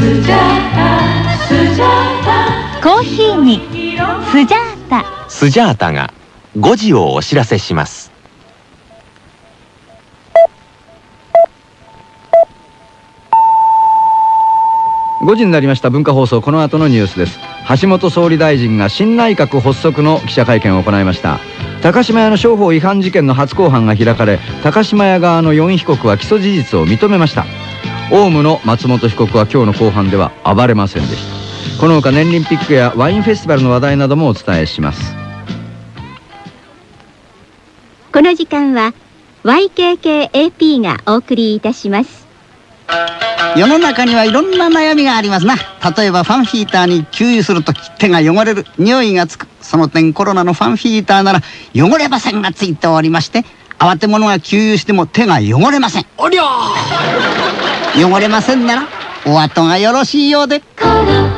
コーヒーにスジャータ。 スジャータが5時をお知らせします。 5時になりました。文化放送、この後のニュースです。橋本総理大臣が新内閣発足の記者会見を行いました。高島屋の商法違反事件の初公判が開かれ、高島屋側の4被告は起訴事実を認めました。オウムの松本被告は今日の公判では暴れませんでした。このほか年輪ピックやワインフェスティバルの話題などもお伝えします。 この時間は YKKAP がお送りいたします。 世の中にはいろんな悩みがありますな。例えばファンヒーターに給油するとき手が汚れる、匂いがつく。その点コロナのファンヒーターなら汚れませんがついておりまして、慌て者が給油しても手が汚れません。おりゃー汚れませんならお後がよろしいようで。コロナ急なニンニ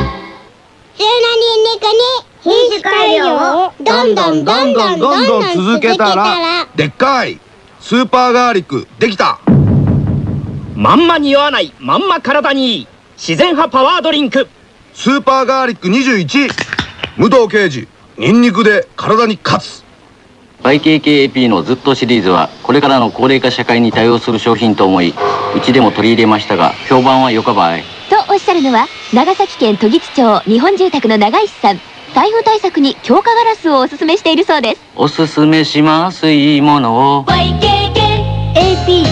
クに品種改良をどんどん続けたらでっかいスーパーガーリックできた。 まんま匂わない、まんま体にいい自然派パワードリンクスーパーガーリック21。武藤敬司、ニンニクで体に勝つ。 YKKAP のずっとシリーズはこれからの高齢化社会に対応する商品と思いうちでも取り入れましたが、評判はよかばいとおっしゃるのは、長崎県時津町日本住宅の長石さん。台風対策に強化ガラスをおすすめしているそうです。 おすすめします、いいものを。 YKKAP。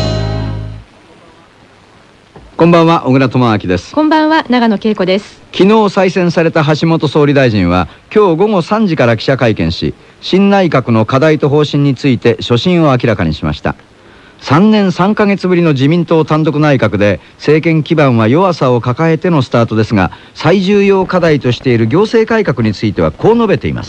こんばんは、小倉智昭です。 こんばんは、長野恵子です。 昨日再選された橋本総理大臣は今日午後3時から記者会見し、新内閣の課題と方針について所信を明らかにしました。3年3ヶ月ぶりの自民党単独内閣で政権基盤は弱さを抱えてのスタートですが、最重要課題としている行政改革についてはこう述べています。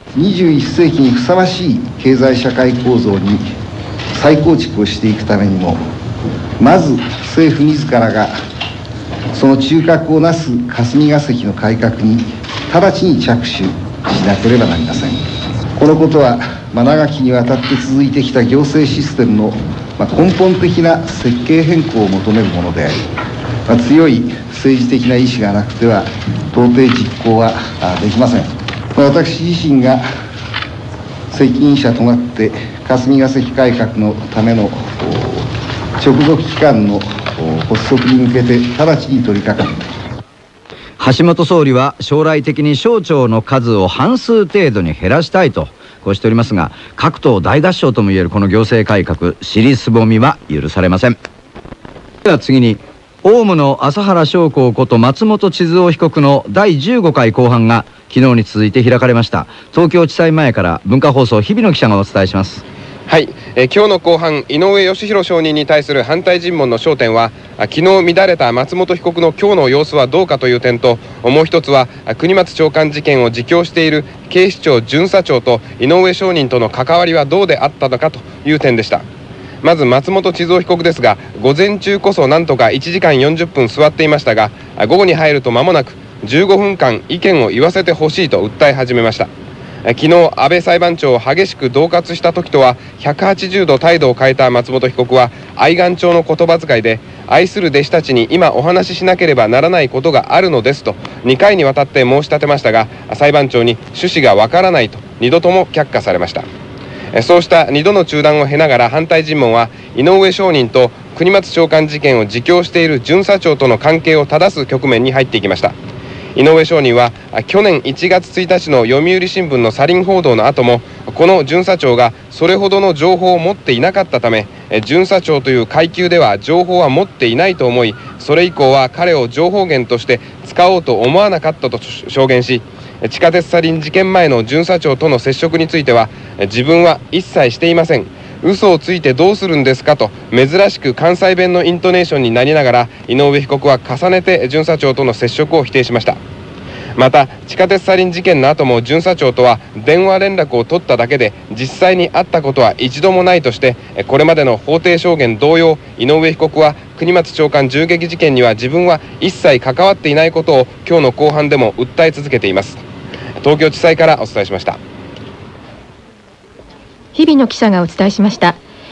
21世紀にふさわしい経済社会構造に再構築をしていくためにも、まず政府自らがその中核をなす霞が関の改革に直ちに着手しなければなりません。このことは長きにわたって続いてきた行政システムの根本的な設計変更を求めるものであり、強い政治的な意思がなくては到底実行はできません。私自身が責任者となって霞が関改革のための直属機関の発足に向けて直ちに取り掛かる。 橋本総理は将来的に省庁の数を半数程度に減らしたいとこうしておりますが、各党大合唱ともいえるこの行政改革、尻すぼみは許されません。では次に、オウムの麻原彰晃こと松本智津夫被告の第15回公判が昨日に続いて開かれました。東京地裁前から文化放送日比野記者がお伝えします。 はい、今日の公判、井上義弘証人に対する反対尋問の焦点は、昨日乱れた松本被告の今日の様子はどうかという点と、もう一つは国松長官事件を自供している警視庁巡査長と井上証人との関わりはどうであったのかという点でした。まず松本智津夫被告ですが、午前中こそなんとか1時間40分座っていましたが、午後に入ると間もなく15分間意見を言わせてほしいと訴え始めました。昨日安倍裁判長を激しく恫喝した時とは180度態度を変えた松本被告は、愛願調の言葉遣いで、愛する弟子たちに今お話ししなければならないことがあるのですと2回にわたって申し立てましたが、裁判長に趣旨がわからないと2度とも却下されました。そうした2度の中断を経ながら反対尋問は、井上証人と国松長官事件を自供している巡査長との関係を正す局面に入っていきました。井上証人は去年1月1日の読売新聞のサリン報道の後も、この巡査長がそれほどの情報を持っていなかったため、巡査長という階級では情報は持っていないと思い、それ以降は彼を情報源として使おうと思わなかったと証言し、地下鉄サリン事件前の巡査長との接触については、自分は一切していません、嘘をついてどうするんですかと珍しく関西弁のイントネーションになりながら、井上被告は重ねて巡査長との接触を否定しました。また地下鉄サリン事件の後も巡査長とは電話連絡を取っただけで実際に会ったことは一度もないとして、これまでの法廷証言同様、井上被告は国松長官銃撃事件には自分は一切関わっていないことを今日の公判でも訴え続けています。東京地裁からお伝えしました。 日々の記者がお伝えしました。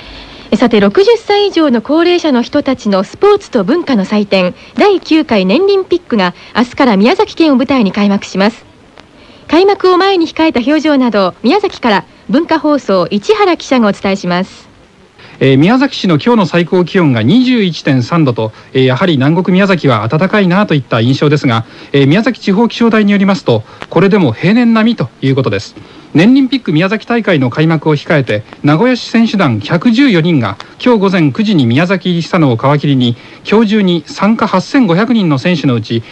さて、60歳以上の高齢者の人たちのスポーツと文化の祭典、第9回年輪ピックが明日から宮崎県を舞台に開幕します。開幕を前に控えた表情など、宮崎から文化放送市原記者がお伝えします。 宮崎市の今日の最高気温が 21.3 度と、やはり南国宮崎は暖かいなといった印象ですが、宮崎地方気象台によりますと、これでも平年並みということです。年輪ピック宮崎大会の開幕を控えて、名古屋市選手団114人が今日午前9時に宮崎入りしたのを皮切りに、今日中に参加8500人の選手のうち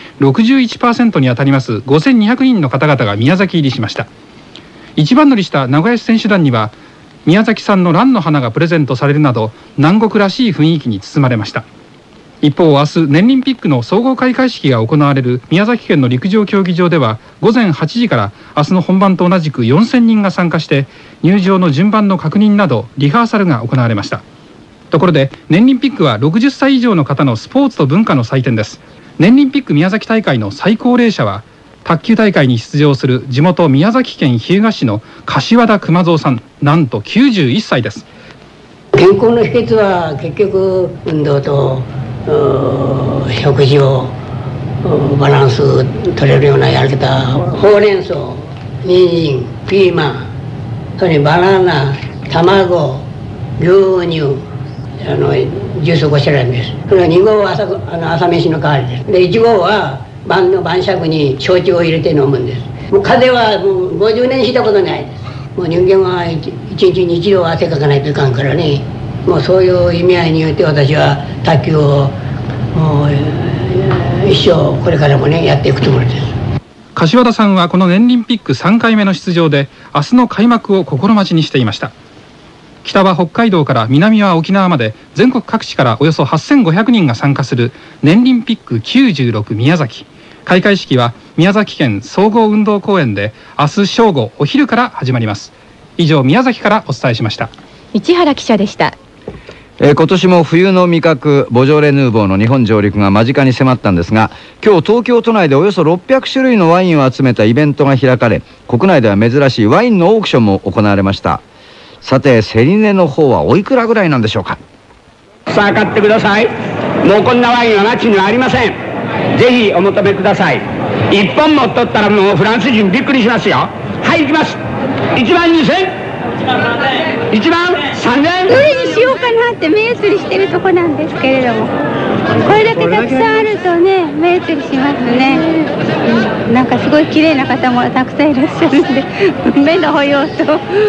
61% に当たります5200人の方々が宮崎入りしました。一番乗りした名古屋市選手団には宮崎産の蘭の花がプレゼントされるなど、南国らしい雰囲気に包まれました。一方、明日年輪ピックの総合開会式が行われる宮崎県の陸上競技場では、午前8時から明日の本番と同じく4000人が参加して、入場の順番の確認などリハーサルが行われました。ところで、年輪ピックは60歳以上の方のスポーツと文化の祭典です。年輪ピック宮崎大会の最高齢者は、卓球大会に出場する地元宮崎県日向市の柏田熊蔵さん、なんと91歳です。 健康の秘訣は結局運動と食事をバランス取れるようなやり方、ほうれん草、人参、ピーマン、それにバナナ、卵、牛乳、ジュースをこしらえるんです。それは2合は朝飯の代わりです。で1合は晩酌に焼酎を入れて飲むんです。もう風邪はもう50年したことないです。もう人間は1日に1度は汗かかないといかんからね。もうそういう意味合いによって私は卓球をもう一生これからもねやっていくつもりです。 柏田さんはこの年輪ピック3回目の出場で、明日の開幕を心待ちにしていました。北は北海道から南は沖縄まで全国各地からおよそ8500人が参加する年輪ピック96宮崎。開会式は宮崎県総合運動公園で明日正午お昼から始まります。以上、宮崎からお伝えしました。 市原記者でした。 今年も冬の味覚ボジョレ・ヌーボーの日本上陸が間近に迫ったんですが、今日東京都内でおよそ600種類のワインを集めたイベントが開かれ、国内では珍しいワインのオークションも行われました。さて、競り値の方はおいくらぐらいなんでしょうか。 さあ買ってください。もうこんなワインは街にはありません。ぜひお求めください。1本持っとったらもうフランス人びっくりしますよ。はい、行きます。1万2000、1万3000。 どれにしようかなって目移りしてるとこなんですけれども、これだけたくさんあるとね目移りしますね。なんかすごい綺麗な方もたくさんいらっしゃるんで、目の保養と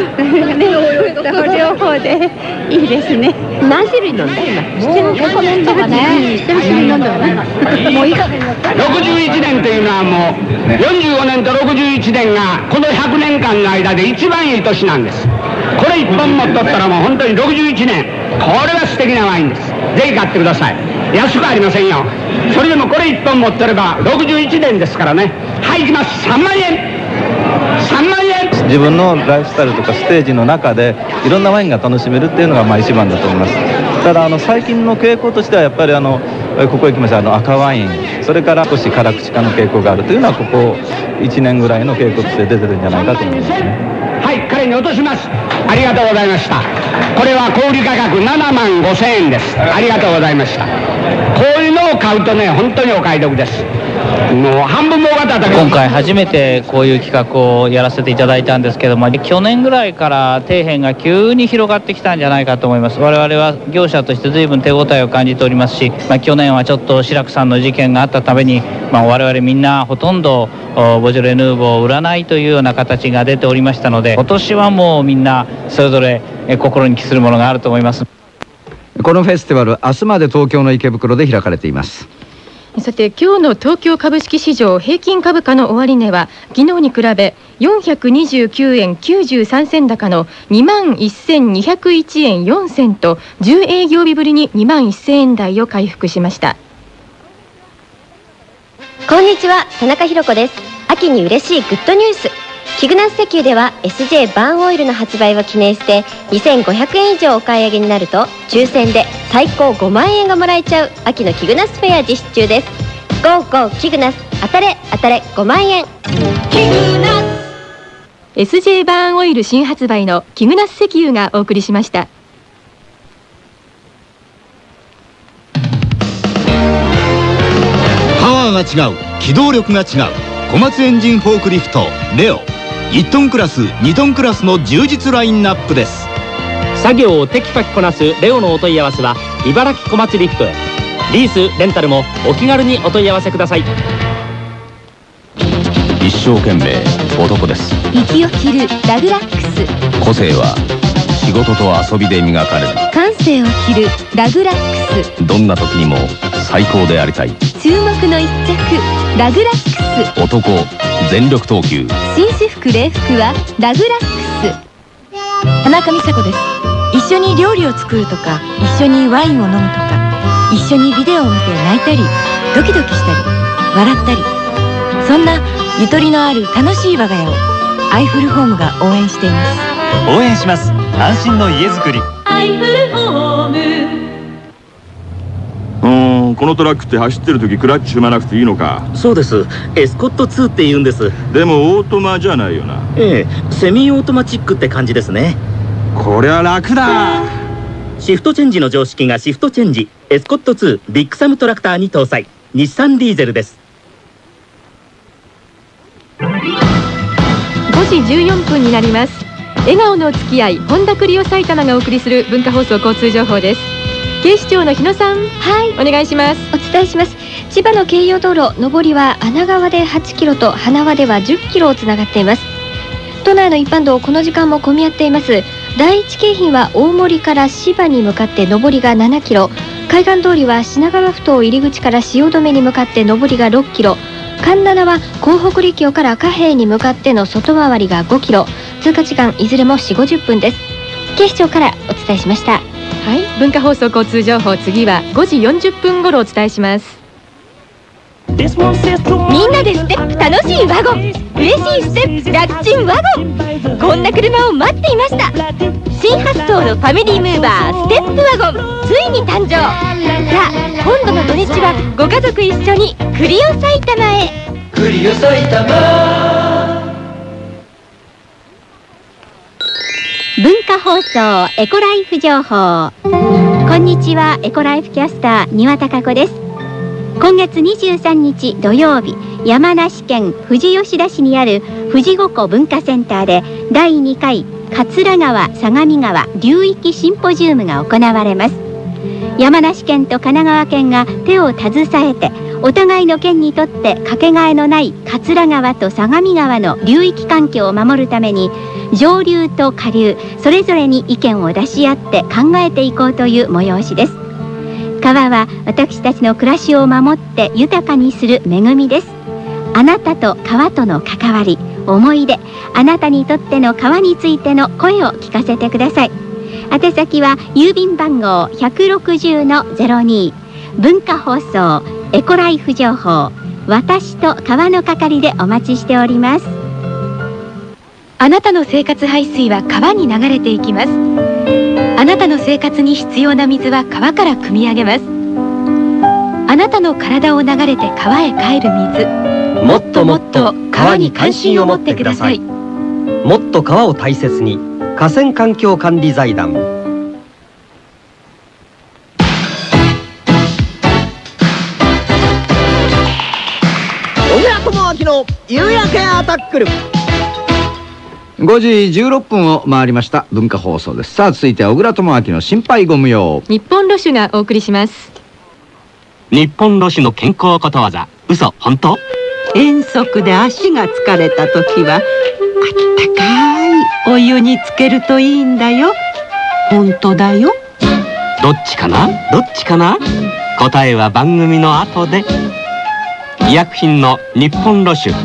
両方でいいですね。 何種類飲んだ今。結構飲んだかね。7種類飲んだかね。もういい加減になった。 61年というのはもう45年と61年がこの100年間の間で一番いい年なんです。これ1本持っとったらもう本当に61年。これは素敵なワインです。ぜひ買ってください。安くありませんよ。それでもこれ1本持ってれば61年ですからね。はい、行きます。3万円。3万円。 自分のライフスタイルとかステージの中でいろんなワインが楽しめるっていうのが一番だと思います。ただ最近の傾向としてはやっぱりここへ来ました赤ワイン、それから少し辛口化の傾向があるというのはここ1年ぐらいの傾向として出てるんじゃないかと思いますね。 はい、彼に落とします。ありがとうございました。これは小売価格7万5000円です。ありがとうございました。こういうのを買うとね本当にお買い得です。もう半分儲かっただけ。 今回初めてこういう企画をやらせていただいたんですけども、去年ぐらいから底辺が急に広がってきたんじゃないかと思います。我々は業者として随分手応えを感じておりますし、去年はちょっと志らくさんの事件があったために、我々みんなほとんどボジョレ・ヌーボーを売らないというような形が出ておりましたので、今年はもうみんなそれぞれ心に帰するものがあると思います。 このフェスティバル、明日まで東京の池袋で開かれています。 さて、今日の東京株式市場平均株価の終値は昨日に比べ429円93銭高の 21,201 円4銭と10営業日ぶりに2万1000円台を回復しました。 こんにちは、田中弘子です。秋に嬉しいグッドニュース。キグナス石油では SJ バーンオイルの発売を記念して2500円以上お買い上げになると抽選で最高5万円がもらえちゃう秋のキグナスフェア実施中です。ゴーゴーキグナス、当たれ当たれ5万円。キグナス SJ バーンオイル新発売のキグナス石油がお送りしました。 が違う、機動力が違う。小松エンジンフォークリフトレオ、1トンクラス2トンクラスの充実ラインナップです。 作業をテキパキこなすレオのお問い合わせは茨城小松リフトへ。リースレンタルもお気軽にお問い合わせください。 一生懸命男です。 息を切るラグラックス。 個性は仕事と遊びで磨かれる。 感性を切るラグラックス。 どんな時にも最高でありたい。 注目の一着ラグラックス。 男全力投球。 紳士服礼服はラグラックス。 田中美佐子です。一緒に料理を作るとか、一緒にワインを飲むとか、一緒にビデオを見て泣いたりドキドキしたり笑ったり、そんなゆとりのある楽しい我が家をアイフルホームが応援しています。 応援します。安心の家づくり。 アイフルホーム。 このトラックって走ってる時クラッチ踏まなくていいのか。 そうです。エスコット2って言うんです。 でもオートマじゃないよな。 ええ、セミオートマチックって感じですね。 こりゃ楽だ。 シフトチェンジの常識がシフトチェンジ。エスコット2ビッグサムトラクターに搭載。日産ディーゼルです。 5時14分になります。笑顔のお付き合い、本田クリオ埼玉がお送りする文化放送交通情報です。警視庁の日野さん、お願いします。 お伝えします。千葉の京葉道路上りは穴川で8キロと花輪では10キロをつながっています。都内の一般道、この時間も混み合っています。第一京浜は大森から芝に向かって上りが7キロ、海岸通りは品川埠頭入り口から汐留に向かって上りが6キロ、環七は港北陸橋から貨幣に向かっての外回りが5キロ、通過時間いずれも4、50分です。警視庁からお伝えしました。 はい、文化放送交通情報、次は5時40分頃お伝えします。 みんなでステップ楽しいワゴン、嬉しいステップ楽ちんワゴン。こんな車を待っていました。新発想のファミリームーバーステップワゴン、ついに誕生。さあ今度の土日はご家族一緒にクリオ埼玉へ。クリオ埼玉。 文化放送エコライフ情報。こんにちは、エコライフキャスター丹羽貴子です。今月23日土曜日、山梨県富士吉田市にある富士五湖文化センターで第2回桂川相模川流域シンポジウムが行われます。山梨県と神奈川県が手を携えて、お互いの県にとってかけがえのない桂川と相模川の流域環境を守るために、上流と下流それぞれに意見を出し合って考えていこうという催しです。川は私たちの暮らしを守って豊かにする恵みです。あなたと川との関わり、思い出、あなたにとっての川についての声を聞かせてください。宛先は郵便番号 160-02 文化放送エコライフ情報、私と川の係でお待ちしております。 あなたの生活排水は川に流れていきます。あなたの生活に必要な水は川から汲み上げます。あなたの体を流れて川へ帰る水、 もっともっと川に関心を持ってください。もっと川を大切に、河川環境管理財団。小倉智昭の夕焼けアタックル。 5時16分を回りました。文化放送です。さあ続いては小倉智昭の心配ご無用。 日本ロシュがお送りします。 日本ロシュの健康ことわざ、嘘本当？ 遠足で足が疲れた時はあったかいお湯につけるといいんだよ。本当だよ。 どっちかなどっちかな。答えは番組の後で。医薬品の日本ロシュ。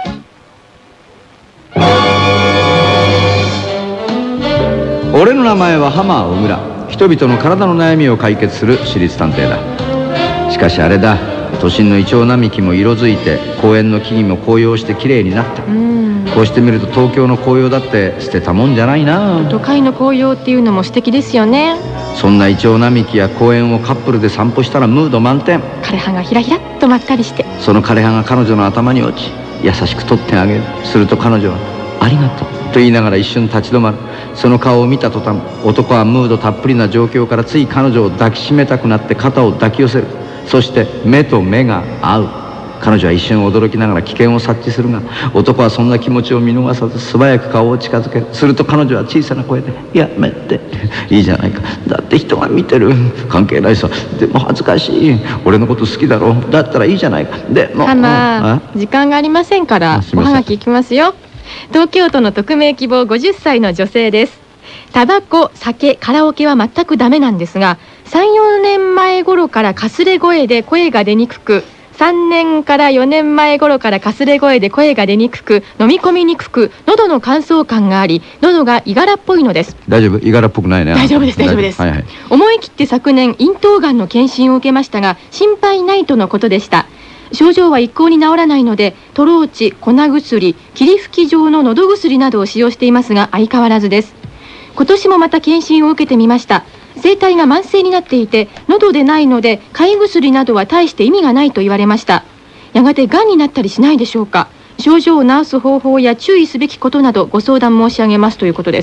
俺の名前は浜小倉。人々の体の悩みを解決する私立探偵だ。しかしあれだ、都心のイチョウ並木も色づいて、公園の木々も紅葉してきれいになった。こうしてみると東京の紅葉だって捨てたもんじゃないな。 都会の紅葉っていうのも素敵ですよね。 そんなイチョウ並木や公園をカップルで散歩したらムード満点。 枯葉がひらひらっとまったりして、 その枯葉が彼女の頭に落ち、優しく取ってあげる。すると彼女はありがとうと言いながら一瞬立ち止まる。その顔を見た途端、男はムードたっぷりな状況からつい彼女を抱きしめたくなって肩を抱き寄せる。そして目と目が合う。 彼女は一瞬驚きながら危険を察知するが、男はそんな気持ちを見逃さず素早く顔を近づける。すると彼女は小さな声で「やめて、いいじゃないか、だって人が見てる、関係ないさ、でも恥ずかしい、俺のこと好きだろう、だったらいいじゃないか、でも」 時間がありませんからおはがきいきますよ。東京都の匿名希望50歳の女性です。タバコ、酒、カラオケは全くダメなんですが、3、4年前頃からかすれ声で声が出にくく、3年から4年前頃からかすれ声で声が出にくく、飲み込みにくく、喉の乾燥感があり、喉がいがらっぽいのです。 大丈夫？いがらっぽくないね。 大丈夫です、大丈夫です。 はいはい、 思い切って昨年咽頭がんの検診を受けましたが、心配ないとのことでした。症状は一向に治らないので、トローチ、粉薬、霧吹き状の喉薬などを使用していますが、相変わらずです。今年もまた検診を受けてみました。声帯が慢性になっていて、喉でないので買い薬などは大して意味がないと言われました。やがてがんになったりしないでしょうか。症状を治す方法や注意すべきことなどご相談申し上げますということです。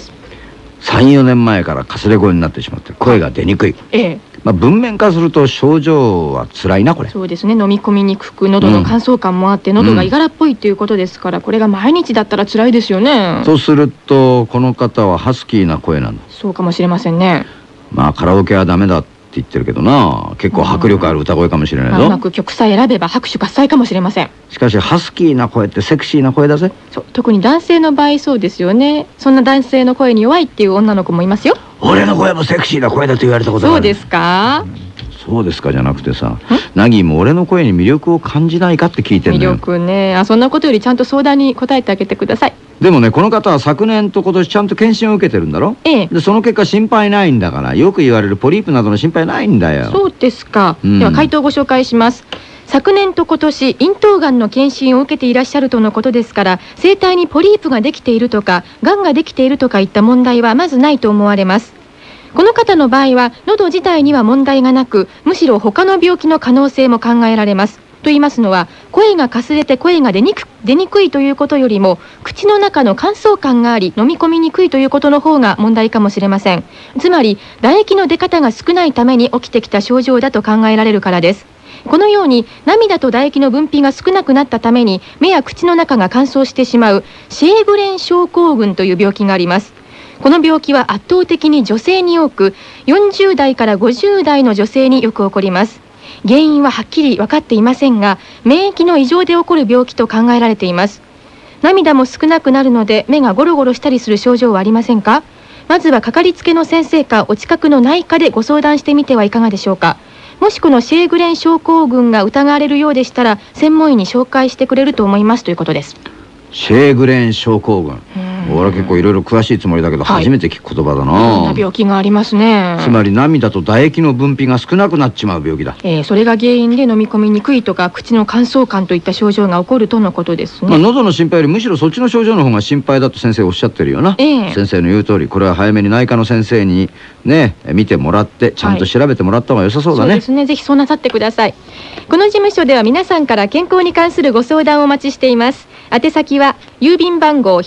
3、4年前からかすれ声になってしまって、声が出にくい。文面化すると症状は辛いな、これ。 そうですね、飲み込みにくく、喉の乾燥感もあって、喉がいがらっぽいということですから、これが毎日だったら辛いですよね。 そうするとこの方はハスキーな声なんだ。 そうかもしれませんね。 カラオケはダメだって言ってるけどな、結構迫力ある歌声かもしれないぞ。 うまく曲さえ選べば拍手喝采かもしれません。 しかしハスキーな声ってセクシーな声だぜ。 そう、特に男性の場合そうですよね。そんな男性の声に弱いっていう女の子もいますよ。 俺の声もセクシーな声だと言われたことがある。 そうですか？ そうですかじゃなくてさ、ナギも俺の声に魅力を感じないかって聞いてるのよ。 魅力ね。そんなことよりちゃんと相談に答えてあげてください。 でもね、この方は昨年と今年ちゃんと検診を受けてるんだろ。でその結果心配ないんだから、よく言われるポリープなどの心配ないんだよ。 そうですか。では回答をご紹介します。昨年と今年咽頭がんの検診を受けていらっしゃるとのことですから、声帯にポリープができているとかがんができているとかいった問題はまずないと思われます。この方の場合は喉自体には問題がなく、むしろ他の病気の可能性も考えられます。と言いますのは、声がかすれて声が出にくいということよりも、口の中の乾燥感があり飲み込みにくいということの方が問題かもしれません。つまり唾液の出方が少ないために起きてきた症状だと考えられるからです。このように涙と唾液の分泌が少なくなったために目や口の中が乾燥してしまうシェーグレン症候群という病気があります。この病気は圧倒的に女性に多く、40代から50代の女性によく起こります。原因ははっきり分かっていませんが、免疫の異常で起こる病気と考えられています。涙も少なくなるので目がゴロゴロしたりする症状はありませんか？まずはかかりつけの先生かお近くの内科でご相談してみてはいかがでしょうか。もしこのシェーグレン症候群が疑われるようでしたら、専門医に紹介してくれると思いますということです。 シェーグレン症候群、俺は結構いろいろ詳しいつもりだけど、初めて聞く言葉だな。 いろんな病気がありますね。 つまり涙と唾液の分泌が少なくなっちまう病気だ。 それが原因で飲み込みにくいとか口の乾燥感といった症状が起こるとのことですね。 喉の心配よりむしろそっちの症状の方が心配だと先生おっしゃってるよな。先生の言う通り、これは早めに内科の先生にね見てもらってちゃんと調べてもらった方が良さそうだね。 そうですね。ぜひそうなさってください。この事務所では皆さんから健康に関するご相談をお待ちしています。宛先は郵便番号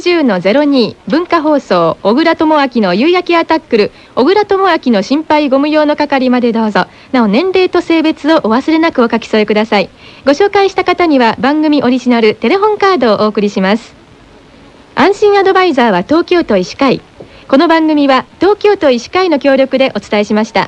160-02 文化放送小倉智昭の夕焼けアタックル小倉智昭の心配ご無用の係までどうぞ。なお年齢と性別をお忘れなくお書き添えください。ご紹介した方には番組オリジナルテレホンカードをお送りします。安心アドバイザーは東京都医師会。この番組は東京都医師会の協力でお伝えしました。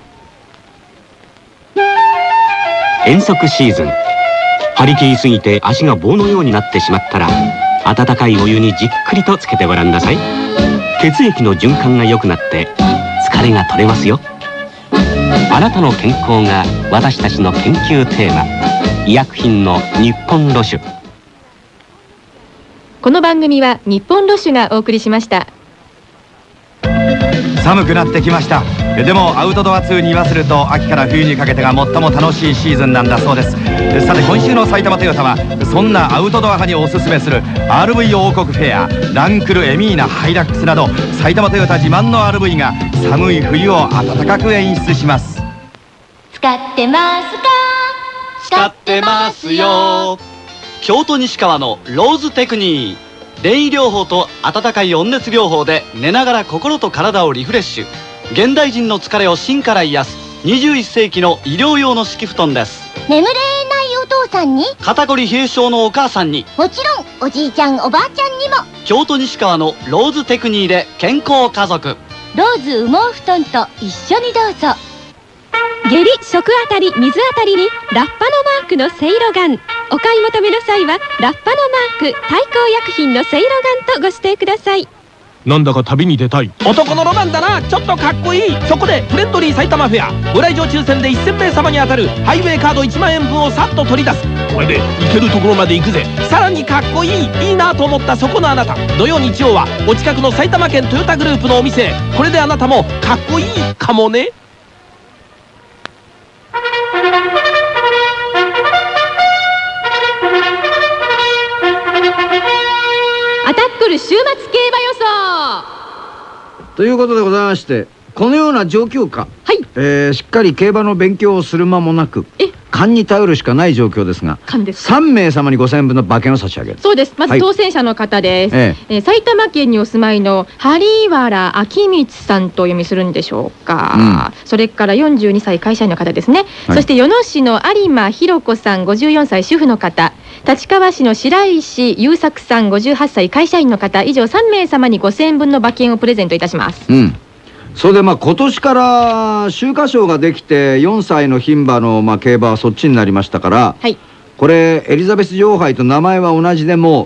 遠足シーズン、張り切りすぎて足が棒のようになってしまったら、温かいお湯にじっくりとつけてごらんなさい。血液の循環が良くなって疲れが取れますよ。あなたの健康が私たちの研究テーマ。医薬品の日本ロシュ。 この番組は日本ロシュがお送りしました。 寒くなってきました。でもアウトドア通に言わせると、秋から冬にかけてが最も楽しいシーズンなんだそうです。さて今週の埼玉トヨタは、そんなアウトドア派におすすめする RV 王国フェア、ランクル、エミーナ、ハイラックスなど埼玉トヨタ自慢の RV が寒い冬を暖かく演出します。 使ってますか？ 使ってますよ。京都西川のローズテクニー、電位療法と温かい温熱療法で寝ながら心と体をリフレッシュ。現代人の疲れを芯から癒す21世紀の医療用の敷布団です。 眠れないお父さんに、 肩こり冷え性のお母さんに、 もちろんおじいちゃんおばあちゃんにも。 京都西川のローズテクニーで健康家族。 ローズ羽毛布団と一緒にどうぞ。 下痢、食あたり、水あたりにラッパのマークのせいろガン。お買い求めの際はラッパのマーク対抗薬品のせいろガンとご指定ください。 なんだか旅に出たい。 男のロマンだな。ちょっとかっこいい。そこでフレンドリー埼玉フェア、ご来場抽選で1000名様に当たるハイウェイカード1万円分をさっと取り出す。これで行けるところまで行くぜ。さらにかっこいい、いいなと思ったそこのあなた、土曜日曜はお近くの埼玉県トヨタグループのお店へ。これであなたもかっこいいかもね。 アタックル週末競馬予想ということでございまして、このような状況下、しっかり競馬の勉強をする間もなく勘に頼るしかない状況ですが、3名様に5000円分の馬券を差し上げる。 そうです。まず当選者の方です。埼玉県にお住まいの針原明光さんとお読みするんでしょうか、それから42歳会社員の方ですね、そして与野市の有馬弘子さん54歳主婦の方、立川市の白石優作さん58歳会社員の方、以上3名様に5000円分の馬券をプレゼントいたします。 それで今年から秋華賞ができて4歳の牝馬の競馬はそっちになりましたから、これエリザベス女王杯と名前は同じでも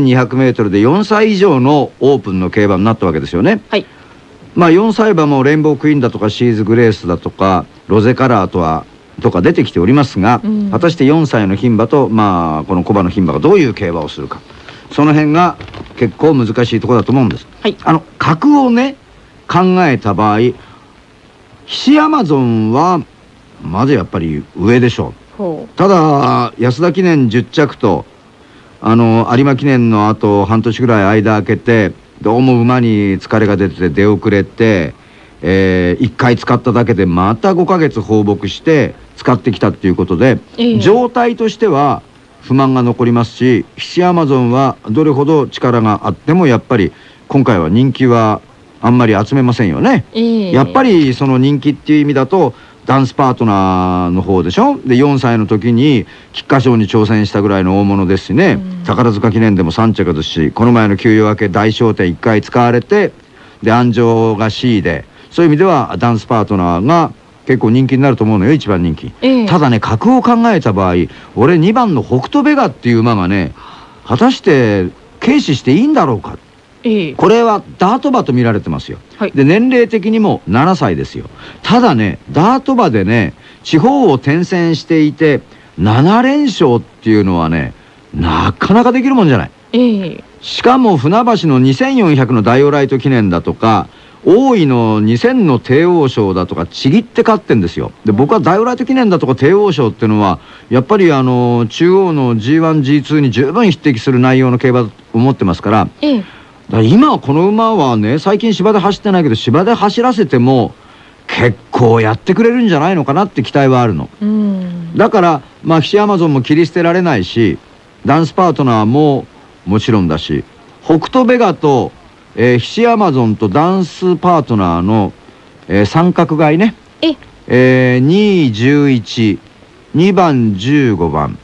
2200m で4歳以上のオープンの競馬になったわけですよね。4歳馬もレインボークイーンだとかシーズグレースだとかロゼカラーとか出てきておりますが、果たして4歳の牝馬とこの小馬の牝馬がどういう競馬をするか、その辺が結構難しいところだと思うんです。格をね考えた場合、ヒシアマゾンはまずやっぱり上でしょう。ただ安田記念10着と有馬記念のあと半年ぐらい間空けて、どうも馬に疲れが出て出遅れて、1回使っただけでまた5ヶ月放牧して使ってきたっていうことで、状態としては不満が残りますし、ヒシアマゾンはどれほど力があってもやっぱり今回は人気はあんまり集めませんよね。やっぱりその人気っていう意味だとダンスパートナーの方でしょ。で4歳の時に菊花賞に挑戦したぐらいの大物ですしね、宝塚記念でも3着ですし、この前の休養明け大賞典1回使われて、で安城が C で、そういう意味ではダンスパートナーが結構人気になると思うのよ、一番人気。ただね、格を考えた場合、俺2番の北斗ベガっていう馬がね、果たして軽視していいんだろうか。これはダート馬と見られてますよ。で年齢的にも7歳ですよ。ただね、ダート馬でね地方を転戦していて7連勝っていうのはね、なかなかできるもんじゃない。しかも船橋の2400のダイオライト記念だとか大井の2000の帝王賞だとかちぎって勝ってんですよ。で僕はダイオライト記念だとか帝王賞っていうのはやっぱり中央の G1G2 に十分匹敵する内容の競馬と思ってますから。今この馬はね、最近芝で走ってないけど芝で走らせても結構やってくれるんじゃないのかなって期待はあるの。だからヒシアマゾンも切り捨てられないし、ダンスパートナーももちろんだし、北斗ベガと、ヒシアマゾンとダンスパートナーの、三角買いね、2、11、2番15番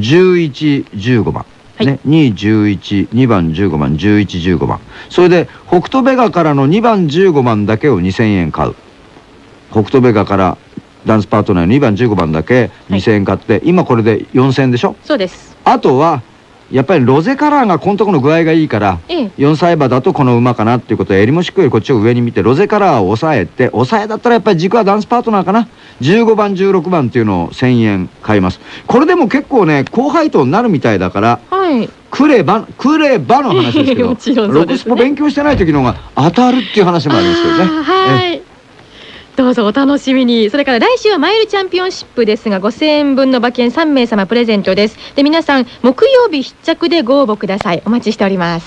11、15番ね、2、11、2番15番11、15番、それで北斗ベガからの2番15番だけを2000円買う。北斗ベガからダンスパートナーの2番15番だけ2000円買って、今これで4000円でしょ。 そうです。あとはやっぱりロゼカラーがこのとこの具合がいいから、4歳馬だとこの馬かなっていうことで、襟もしっくよりこっちを上に見てロゼカラーを抑えて、抑えだったらやっぱり軸はダンスパートナーかな、15番16番っていうのを1000円買います。これでも結構ね高配当になるみたいだから、クレバの話ですけどロクスポ勉強してない時の方が当たるっていう話もありますけどね。 どうぞお楽しみに。それから来週はマイルチャンピオンシップですが、5000円分の馬券3名様プレゼントです。で皆さん木曜日必着でご応募ください。お待ちしております。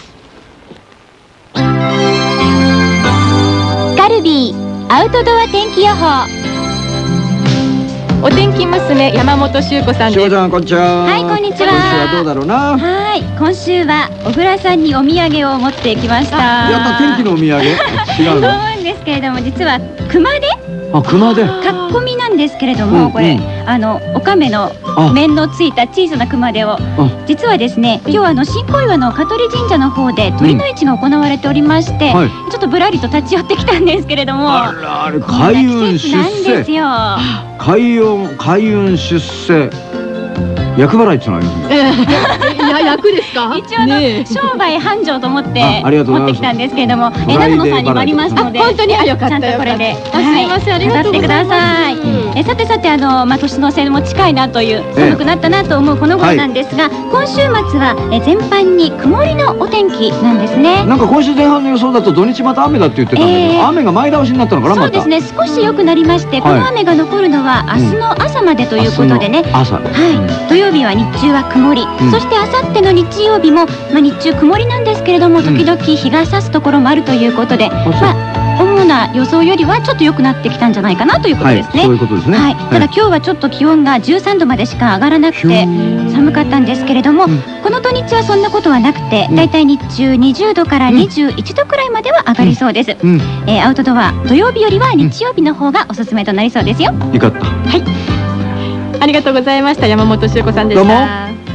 カルビーアウトドア天気予報。 お天気娘山本修子さんです。 しょうちゃんこんにちは。 はい、こんにちは。 今週はどうだろうな。 はい、今週は小倉さんにお土産を持ってきました。 やった、天気のお土産。違うの。 そうなんですけれども、実は熊手。 熊手。 かっこみなんなんですけれども、これおかめの面のついた小さな熊手を、実はですね、今日新小岩の香取神社の方で鳥の市が行われておりまして、ちょっとぶらりと立ち寄ってきたんですけれども、 あれ開運出なんですよ。 開運出世厄払いってのありますね。 いや、役ですか。 一応商売繁盛と思って持ってきたんですけれども、長野さんにもありますので、 本当によかった。 ちゃんとこれで、 すみません、ありがとうございます。 さてさて、年の瀬も近いなという、寒くなったなと思うこの頃なんですが、今週末は全般に曇りのお天気なんですね。 なんか今週前半の予想だと土日また雨だって言ってたんだけど、雨が前倒しになったのかな。 そうですね、少し良くなりまして、この雨が残るのは明日の朝までということでね。土曜日は日中は曇り、そしてあさっての日曜日も日中曇りなんですけれども、時々日が差すところもあるということで、主な予想よりはちょっと良くなってきたんじゃないかなということですね。 そういうことですね。 ただ今日はちょっと気温が13度までしか上がらなくて寒かったんですけれども、この土日はそんなことはなくて、だいたい日中20度から21度くらいまでは上がりそうです。アウトドア、土曜日よりは日曜日の方がおすすめとなりそうですよ。 よかった。 ありがとうございました。山本修子さんでした。 カ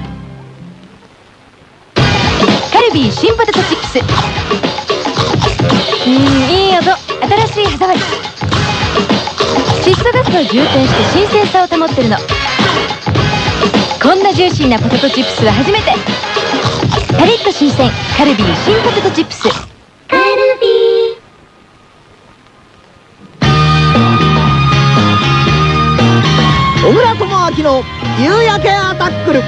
ルビー新ポテトチップス。いい音。新しい歯触り。窒素ガスを充填して新鮮さを保ってるの。こんなジューシーなポテトチップスは初めて。カリッと新鮮、カルビー新ポテトチップス。カルビー。小倉智昭の夕焼けアタックル。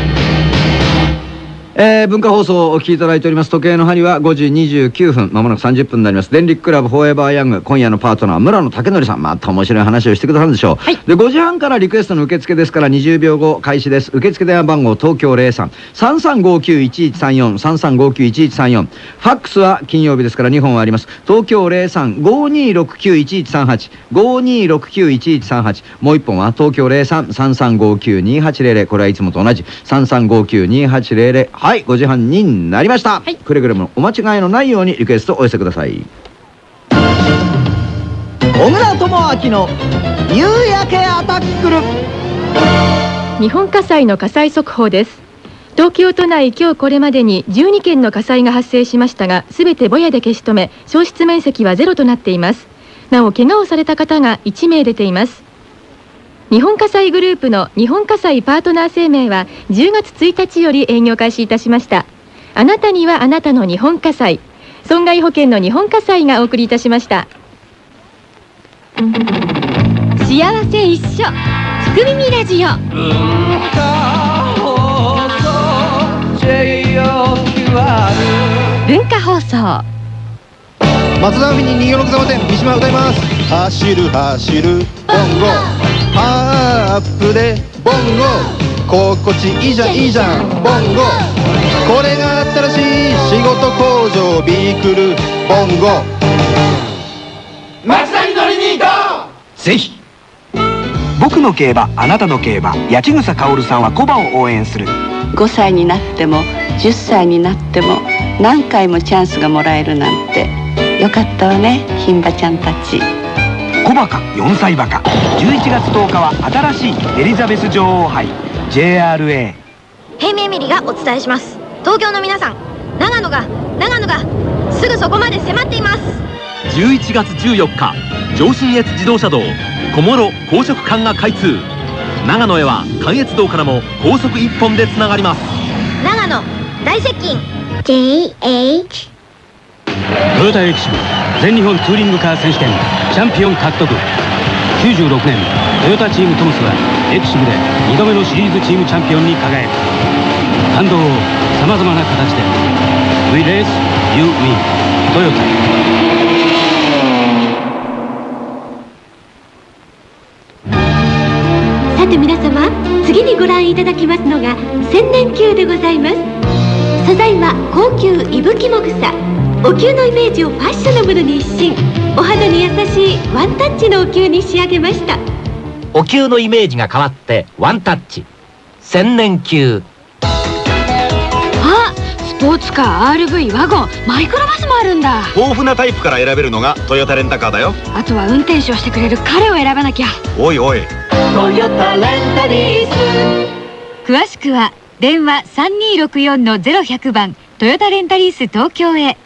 文化放送をお聞きいただいております。時計の針は5時29分、まもなく30分になります。電力クラブフォーエバーヤング、今夜のパートナー村野武則さん、また面白い話をしてくださるんでしょう。で5時半からリクエストの受付ですから20秒後開始です。受付電話番号東京03-3359-1134 3359-1134、ファックスは金曜日ですから2本あります。東京 03-5269-1138 5269-1138、もう1本は東京 03-3359-2800、これはいつもと同じ 3359-2800。はい、5時半になりました。くれぐれもお間違いのないようにリクエストをお寄せください。 小倉智昭の夕焼けアタックル。 日本火災の火災速報です。東京都内、今日これまでに12件の火災が発生しましたが、すべてぼやで消し止め、焼失面積はゼロとなっています。なお怪我をされた方が1名出ています。日本火災グループの日本火災パートナー生命は10月1日より営業開始いたしました。あなたにはあなたの日本火災、損害保険の日本火災がお送りいたしました。 幸せ一緒、福耳ラジオ。文化放送。 松田海に人形の草場店、三島歌います。走る走るボンゴ、アップでボンゴ、心地いいじゃんいいじゃんボンゴ、これが新しい仕事工場ビークルボンゴ。 松田に乗りに行こう。 ぜひ。僕の競馬、あなたの競馬、八千草薫さんはコバを応援する。 5歳になっても10歳になっても何回もチャンスがもらえるなんてよかったわね、牝馬ちゃんたち。 小馬鹿4歳馬鹿、11月10日は新しいエリザベス女王杯 JRA。 平明ミリがお伝えします。東京の皆さん、長野がすぐそこまで迫っています。 11月14日、上信越自動車道小諸高速間が開通。長野へは関越道からも高速1本でつながります。 長野大接近 JH。 トヨタエキシブ全日本ツーリングカー選手権チャンピオン獲得。96年トヨタチームトモスはエキシブで2度目のシリーズチームチャンピオンに輝く。感動をさまざまな形で We Race You Win トヨタ。 さて皆様、次にご覧いただきますのが千年球でございます。素材は高級伊吹もぐさ。お球のイメージをファッショナブルに一新、お肌に優しいワンタッチのお球に仕上げました。 お球のイメージが変わってワンタッチ千年球。 あ、 ポーツカー、RV、ワゴン、マイクロバスもあるんだ。 豊富なタイプから選べるのがトヨタレンタカーだよ。 あとは運転手をしてくれる彼を選ばなきゃ。 おいおい、 トヨタレンタリース。詳しくは電話 3264-0100 番トヨタレンタリース東京へ。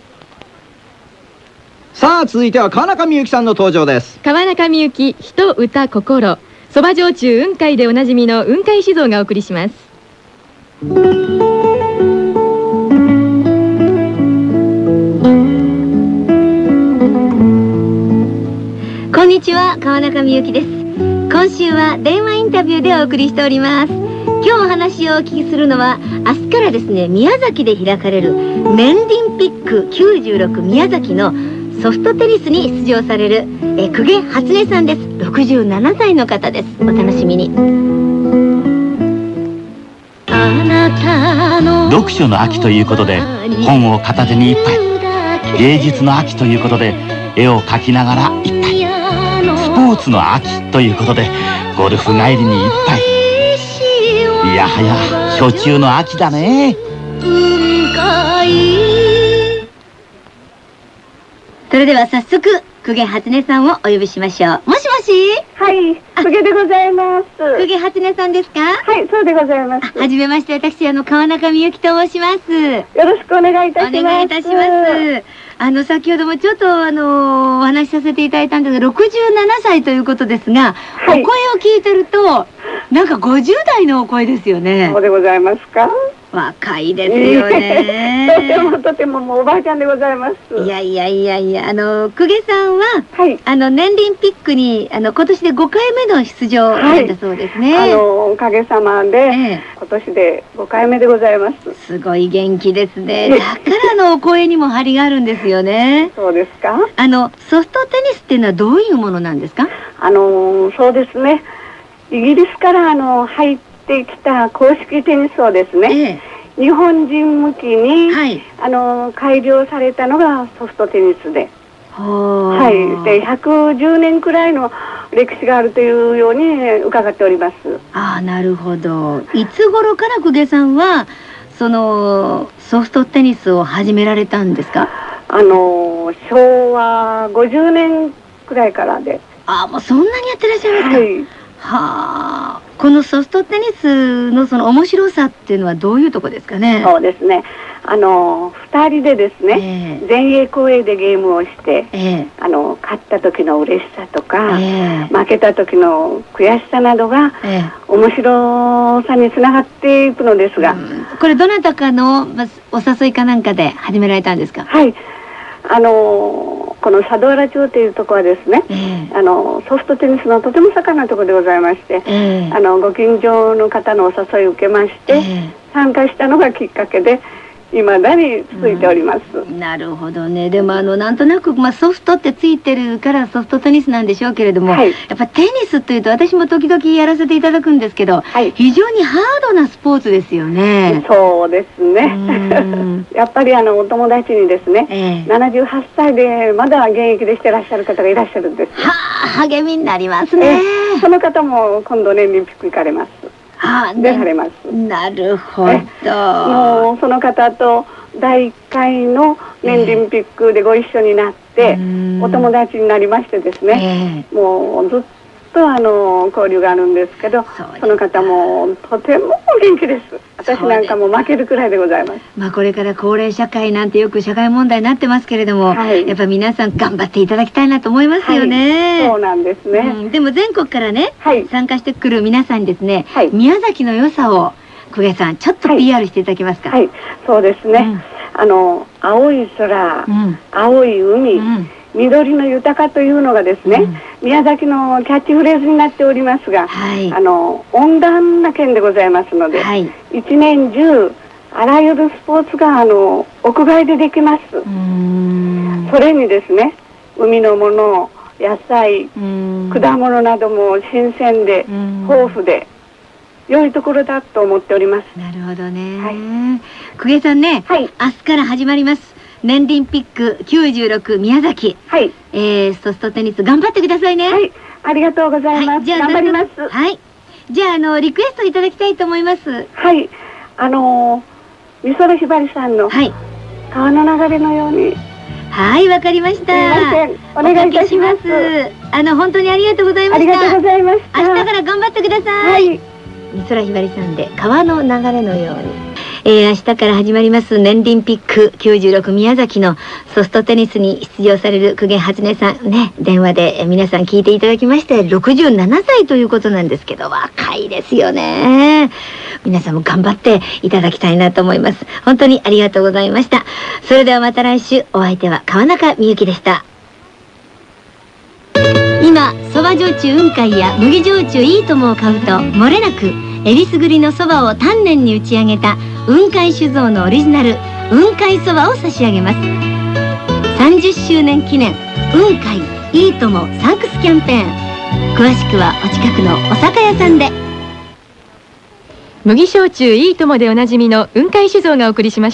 さあ続いては川中美幸さんの登場です。 川中美幸、人歌心、そば焼酎雲海でおなじみの雲海酒造がお送りします。 こんにちは、川中美幸です。今週は電話インタビューでお送りしております。今日お話をお聞きするのは、明日からですね、宮崎で開かれる年リンピック96宮崎のソフトテニスに出場される久下初音さんです。67歳の方です。お楽しみに。 読書の秋ということで本を片手に一杯、芸術の秋ということで絵を描きながら一杯、スポーツの秋ということでゴルフ帰りに一杯。いやはや初秋の秋だね。 それでは早速久下初音さんをお呼びしましょう。もしもし。 はい、久下でございます。 久下初音さんですか。 はい、そうでございます。 はじめまして、私川中美幸と申します。よろしくお願いいたします。 お願いいたします。先ほどもちょっとお話しさせていただいたんですが、67歳ということですが、はい、お声を聞いてるとなんか50代のお声ですよね。 そうでございますか。 若いですよね。 とてももうおばあちゃんでございます。 いやいやいやいや、久下さんは、はい、年リンピックに今年で5回目の出場なんだそうですね。 おかげさまで、今年で5回目でございます。 すごい元気ですね。だからのお声にも張りがあるんですよね。 そうですか。 ソフトテニスっていうのはどういうものなんですか。 そうですね。イギリスから入ってきた公式テニスをですね、日本人向きに、改良されたのがソフトテニスで、はい、で110年くらいの歴史があるというように伺っております。 ああ、なるほど。いつ頃から久下さんはソフトテニスを始められたんですか。 昭和50年くらいからで。 ああ、もうそんなにやってらっしゃいますか。はい。はあ、このソフトテニスの面白さっていうのはどういうとこですかね。 そうですね。2人でですね、前衛後衛でゲームをして、勝った時の嬉しさとか、負けた時の悔しさなどが、面白さにつながっていくのですが、 これどなたかのお誘いかなんかで始められたんですか。 はい。この佐渡原町というところはですね、ソフトテニスのとても盛んなところでございまして、ご近所の方のお誘いを受けまして、参加したのがきっかけで未だに続いております。 なるほどね。でもなんとなく、ソフトってついてるからソフトテニスなんでしょうけれども、やっぱテニスっていうと私も時々やらせていただくんですけど、非常にハードなスポーツですよね。 そうですね。やっぱりお友達にですね、78歳でまだ現役でしてらっしゃる方がいらっしゃるんです。 はあ、励みになりますね。 その方も今度年リンピック行かれます。出られます。 なるほど。 もうその方と第1回の年リンピックでご一緒になって、お友達になりましてですね、もうずっと交流があるんですけど、その方もとても元気です。私なんかも負けるくらいでございます。 これから高齢社会なんてよく社会問題になってますけれども、やっぱ皆さん頑張っていただきたいなと思いますよね。 そうなんですね。 でも全国からね、参加してくる皆さんにですね、宮崎の良さを久下さんちょっと PR していただけますか。 はい、そうですね。青い空、青い海、緑の豊かというのがですね、宮崎のキャッチフレーズになっておりますが、温暖な県でございますので、一年中あらゆるスポーツが屋外でできます。それにですね、海のもの、野菜、果物なども新鮮で豊富で良いところだと思っております。 なるほどね。久下さんね、明日から始まります年リンピック96宮崎、ソフトテニス頑張ってくださいね。 はい、ありがとうございます。頑張ります。 はい、じゃあリクエストいただきたいと思います。 はい、 美空ひばりさんの川の流れのように。 はい、わかりました。 お願いいたします。 本当にありがとうございました。 ありがとうございました。 明日から頑張ってください。美空ひばりさんで川の流れのように。明日から始まります年輪ピック96宮崎のソフトテニスに出場される久下初音さんね、電話で皆さん聞いていただきまして、67歳ということなんですけど、若いですよね。皆さんも頑張っていただきたいなと思います。本当にありがとうございました。それではまた来週。お相手は川中美幸でした。今そば焼酎雲海や麦焼酎いいともを買うと漏れなくえりすぐりのそばを丹念に打ち上げた雲海酒造のオリジナル雲海そばを差し上げます。30周年記念雲海いいともサンクスキャンペーン、詳しくはお近くのお酒屋さんで。 麦焼酎いいともでおなじみの雲海酒造がお送りしました。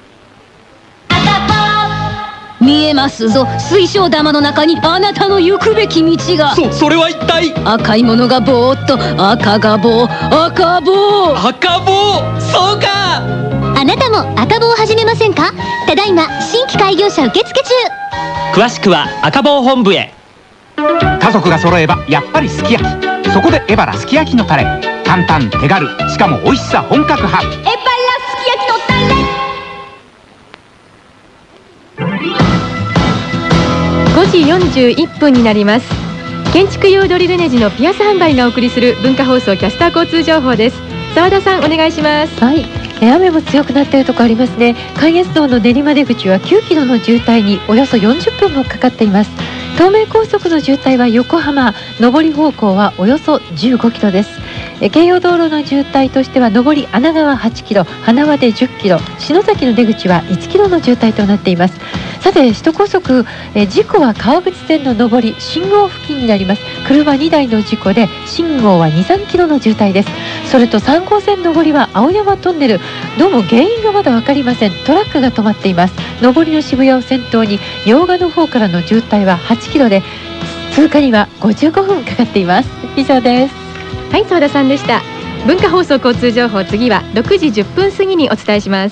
見えますぞ、水晶玉の中にあなたの行くべき道が。 それは一体。 赤いものがぼーっと、赤が棒、赤棒、 赤棒、そうか。 あなたも赤棒を始めませんか。ただいま新規開業者受付中。 詳しくは赤棒本部へ。 家族が揃えばやっぱりすき焼き。そこでエバラすき焼きのタレ、簡単手軽、しかも美味しさ本格派。 エバラすき焼きのタレ。 5時41分になります。建築用ドリルネジのピアス販売がお送りする文化放送キャスター交通情報です。澤田さん、お願いします。 はい、雨も強くなっているところありますね。関越道の練馬出口は9キロの渋滞におよそ40分もかかっています。東名高速の渋滞は横浜上り方向はおよそ15キロです。京葉道路の渋滞としては上り穴川8キロ、花輪で10キロ、篠崎の出口は1キロの渋滞となっています。さて、首都高速事故は川口線の上り信号付近になります。車2台の事故で信号は 2,3 キロの渋滞です。それと3号線上りは青山トンネル、どうも原因がまだ分かりません。トラックが止まっています。上りの渋谷を先頭に洋画の方からの渋滞は8キロで通過には55分かかっています。以上です。 はい、澤田さんでした。文化放送交通情報、次は6時10分過ぎにお伝えします。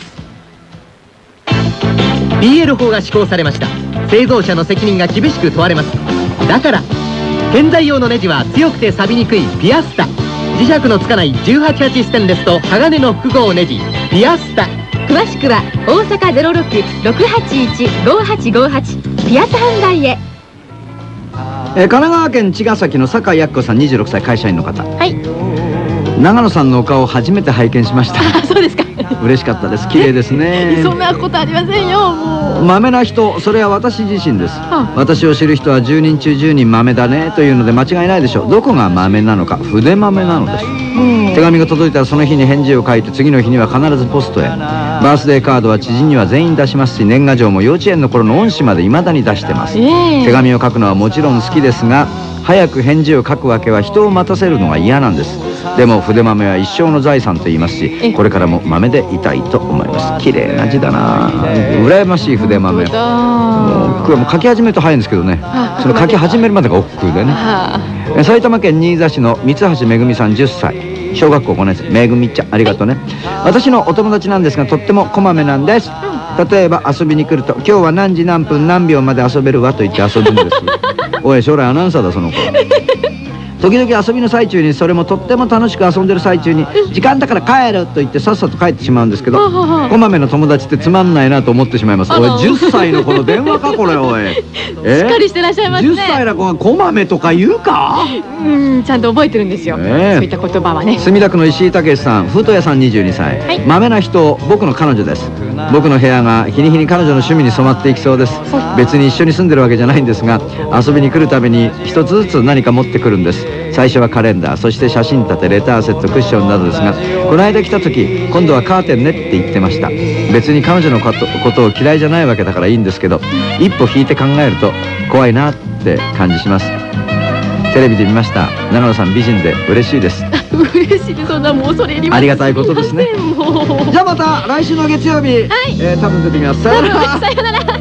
BL 法が施行されました。製造者の責任が厳しく問われます。だから建材用のネジは強くて錆びにくいピアスタ、磁石のつかない18/8ステンレスと鋼の複合ネジピアスタ。 詳しくは大阪 06-681-5858 ピアス販売へ。 神奈川県茅ヶ崎の酒井明子さん、26歳、会社員の方。 はい。 長野さんのお顔を初めて拝見しました。 そうですか。 嬉しかったです。綺麗ですね。 そんなことありませんよ。もうまめな人、それは私自身です。私を知る人は10人中10人まめだねというので間違いないでしょう。どこがまめなのか、筆まめなのです。手紙が届いたらその日に返事を書いて、次の日には必ずポストへ。バースデーカードは知人には全員出しますし、年賀状も幼稚園の頃の恩師まで未だに出してます。手紙を書くのはもちろん好きですが、早く返事を書くわけは人を待たせるのが嫌なんです。でも筆豆は一生の財産と言いますし、これからも豆でいたいと思います。綺麗な字だな、羨ましい筆豆。もう書き始めると早いんですけどね、その書き始めるまでが億劫でね。埼玉県新座市の三橋めぐみさん、10歳、小学校5年生。めぐみちゃん、ありがとうね。私のお友達なんですが、とってもこまめなんです。例えば遊びに来ると、今日は何時何分何秒まで遊べるわと言って遊ぶんです。おい、将来アナウンサーだその子。時々遊びの最中に、それもとっても楽しく遊んでる最中に、時間だから帰ると言ってさっさと帰ってしまうんですけど、こまめな友達ってつまんないなと思ってしまいます。おい、10歳の子の電話かこれ。おい、 しっかりしてらっしゃいますね。 10歳の子がこまめとか言うか。 ちゃんと覚えてるんですよ、そういった言葉はね。 墨田区の石井武さん、封筒屋さん、22歳、まめな人、僕の彼女です。僕の部屋が日に日に彼女の趣味に染まっていきそうです。別に一緒に住んでるわけじゃないんですが、遊びに来るたびに一つずつ何か持ってくるんです。最初はカレンダー、そして写真立て、レターセット、クッションなどですが、この間来た時、今度はカーテンねって言ってました。別に彼女のことを嫌いじゃないわけだからいいんですけど、一歩引いて考えると怖いなって感じします。テレビで見ました。長野さん美人で嬉しいです。 嬉しいです。そんな、もうそれいります。 ありがたいことですね。じゃあまた来週の月曜日、多分出てきます。さよなら。 さよなら。